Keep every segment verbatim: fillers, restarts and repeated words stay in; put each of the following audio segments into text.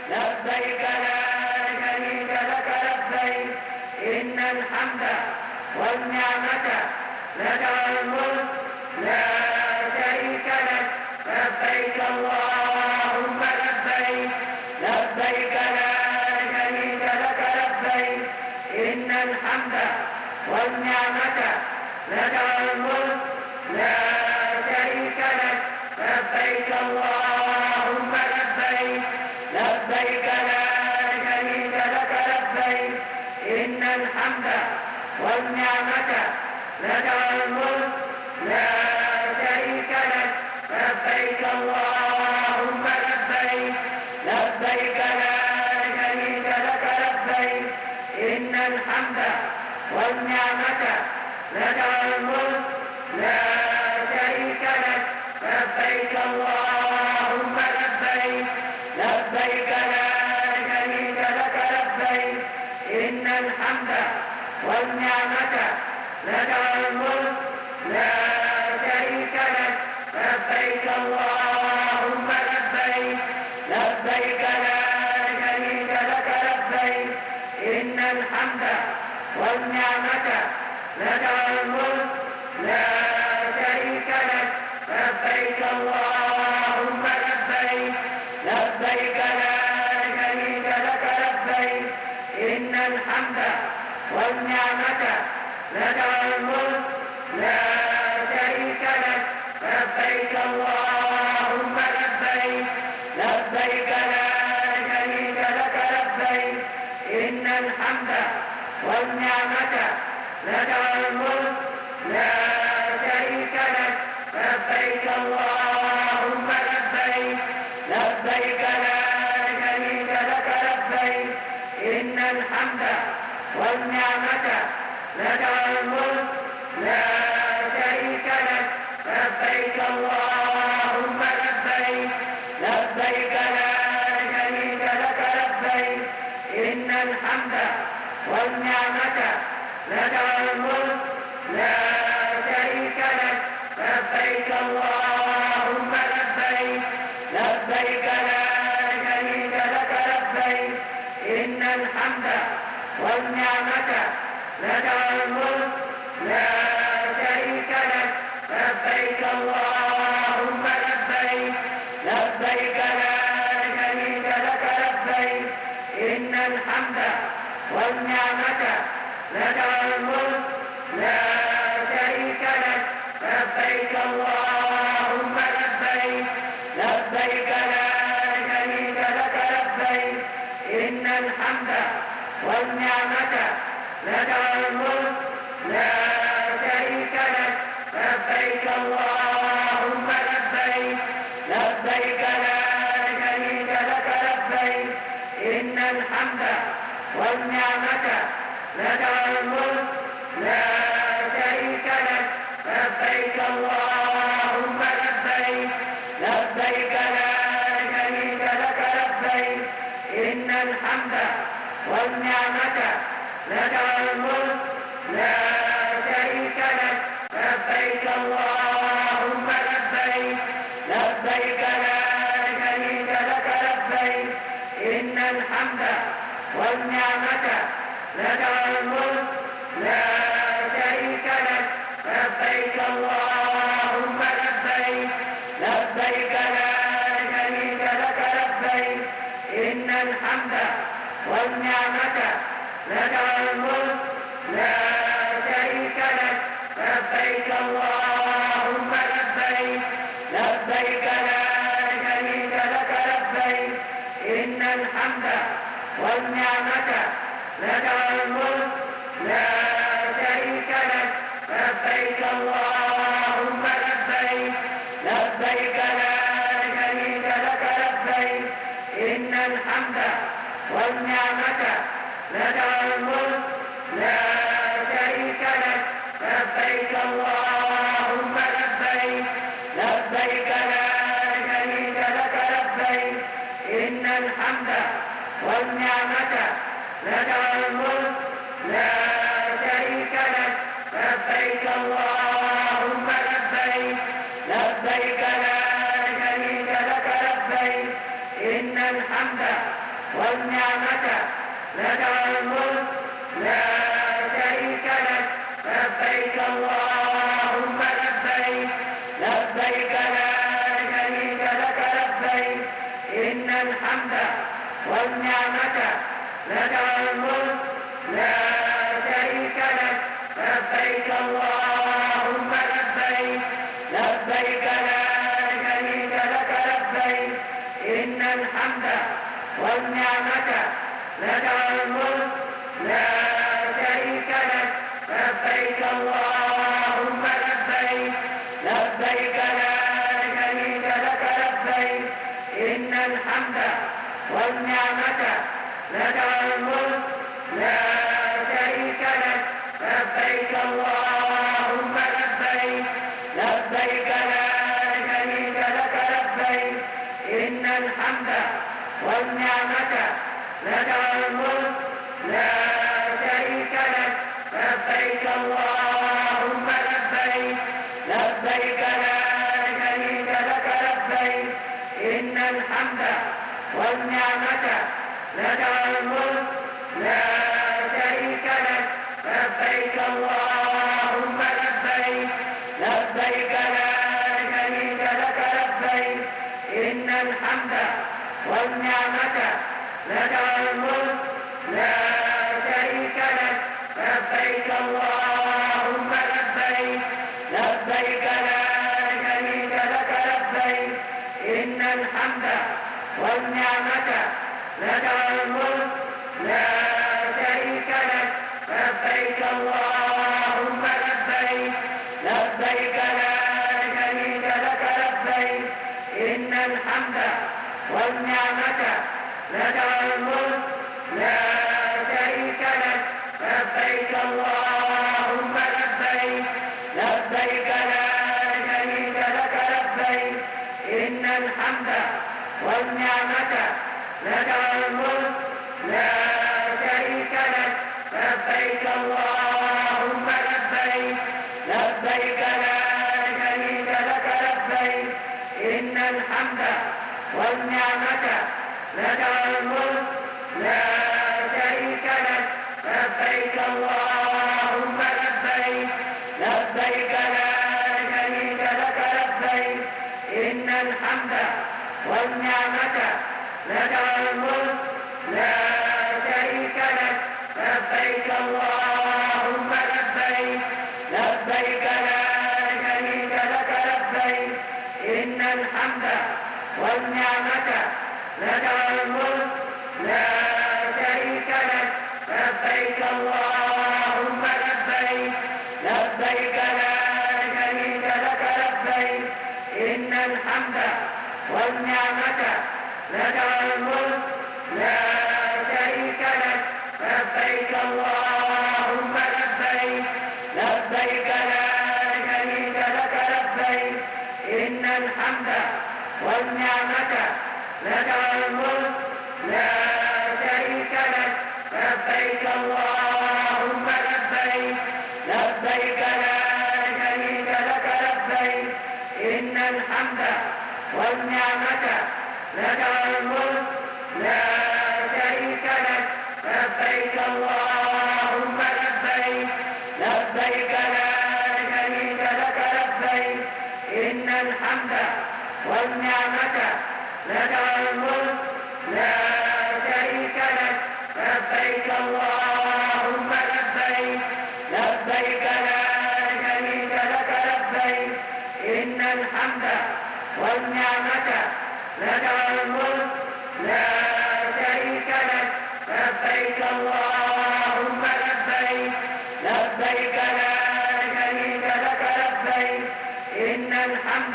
لبيك لا شريك لك لبيك إن الحمد والنعمة لك والملك لا شريك لك لبيك اللهم لبيك لبيك لا شريك لك لبيك إن الحمد والنعمة لك والملك لا شريك لك لبيك اللهم لبيك لبيك لا شريك لك لبيك إن الحمد والنعمة لك والملك لا شريك لك لبيك اللهم لبيك لبيك لا شريك لك لبيك إن الحمد والنعمة لك والملك لا شريك لك لبيك اللهم لبيك لبيك لا شريك لك لبيك إن الحمد والنعمة لك والملك لا شريك لك لبيك اللهم لبيك لبيك لا شريك لك لبيك إن الحمد والنعمة لك والملك لا شريك لك لبيك اللهم لبيك لبيك لا شريك لك لبيك إن الحمد والنعمة لك والملك لا شريك لك لبيك اللهم لبيك لبيك لا شريك لك لبيك إن الحمد والنعمة لك والملك لا شريك لك لبيك اللهم لبيك لبيك لا شريك لك لبيك إن الحمد والنعمة لك والملك لا شريك لك لبيك اللهم لبيك لبيك لا شريك لك لبيك إن الحمد والنعمة لك والملك لا شريك لك لبيك اللهم لبيك لبيك لا شريك لك لبيك إن الحمد والنعمة لك والملك لا شريك لك لبيك اللهم لبيك لبيك لا شريك لك لبيك إن الحمد والنعمة لك والملك لا شريك لك لبيك اللهم لبيك لبيك لا شريك لك لبيك إن الحمد والنعمة لك والملك لا شريك لك لبيك اللهم لبيك لبيك لا شريك لك لبيك إن الحمد والنعمة لك والملك لا شريك لك لبيك اللهم لبيك لبيك لا شريك لك لبيك إن الحمد والنعمة لك والملك لا شريك لك لبيك اللهم لبيك لبيك لا شريك لك لبيك إن الحمد والنعمة لك والملك لا شريك لك لبيك اللهم لبيك لبيك لا شريك لك لبيك إن الحمد والنعمة لك والملك لا شريك لك لبيك اللهم لبيك لبيك لا شريك لك لبيك إن الحمد والنعمة لك والملك لا شريك لك لبيك اللهم لبيك لبيك لا شريك لك لبيك إن الحمد والنعمة لك والملك لا شريك لك لبيك اللهم لبيك لبيك لا شريك لك لبيك إن الحمد والنعمة لك والملك لا شريك لك لبيك اللهم لبيك لبيك لا شريك لك لبيك إن الحمد والنعمة لك والملك لا شريك لك لبيك اللهم لبيك لبيك لا شريك لك لبيك إن الحمد والنعمة لك والملك لا شريك لك لبيك اللهم لبيك لبيك لا شريك لك لبيك إن الحمد والنعمة لك والملك لا شريك لك لبيك اللهم لبيك لبيك لا شريك لك لبيك إن الحمد والنعمة لك والملك لا شريك لك لبيك اللهم لبيك لبيك لا شريك لك لبيك إن الحمد والنعمة لك والملك لا شريك لك لبيك اللهم لبيك لبيك لا شريك لك لبيك إن الحمد والنعمة لك والملك لا شريك لك لبيك اللهم لبيك لبيك لا شريك لك لبيك إن الحمد والنعمة لك والملك لا شريك لك لبيك اللهم لبيك لبيك لا شريك لك لبيك إن الحمد والنعمة لك والملك لا شريك لك لبيك اللهم لبيك لبيك لا شريك لك لبيك إن الحمد والنعمة لك والملك لا شريك لك لبيك اللهم لبيك لبيك لا شريك لك لبيك إن الحمد والنعمة لك والملك لا شريك لك لبيك اللهم لبيك لبيك لا شريك لك لبيك إن الحمد والنعمة لك والملك لا شريك لك لبيك اللهم لبيك لبيك لا شريك لك لبيك إن الحمد والنعمة لك والملك لا شريك لك لبيك اللهم لبيك لبيك لا شريك لك لبيك إن الحمد والنعمة لك والملك لا شريك لك لبيك اللهم لبيك لبيك لا شريك لك لبيك إن الحمد والنعمة لك والملك لا شريك لك لبيك اللهم لبيك لبيك لا شريك لك لبيك إن الحمد والنعمة لك والملك لا شريك لك لبيك اللهم لبيك لبيك لا شريك لك لبيك إن الحمد والنعمة لك والملك لا شريك لك لبيك اللهم لبيك لبيك لا شريك لك لبيك إن الحمد والنعمة لك والملك لا شريك لك لبيك اللهم لبيك لبيك لا شريك لك لبيك إن الحمد والنعمة لك والملك لا شريك لك لبيك اللهم لبيك لبيك لا شريك لك لبيك إن الحمد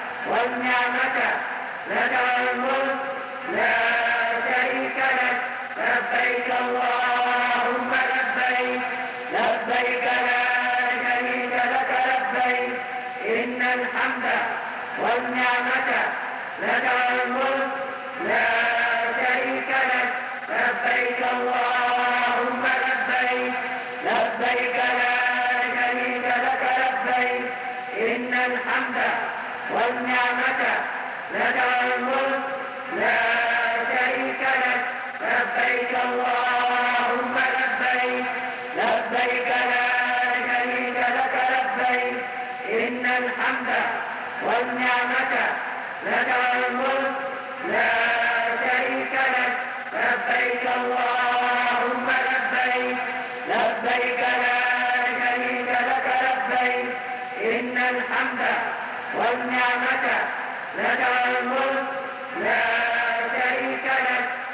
والنعمة لك والملك لا شريك لك لبيك اللهم لبيك لبيك لا شريك لك لبيك إن الحمد والنعمة لك والملك لا شريك لك لبيك اللهم لبيك لبيك لا شريك لك لبيك إن الحمد والنعمة لك والملك لا شريك لك الحمد والنعمة لك والملك لا شريك لك لبيك اللهم لبيك لبيك لا شريك لك لبيك إن الحمد والنعمة لك والملك لا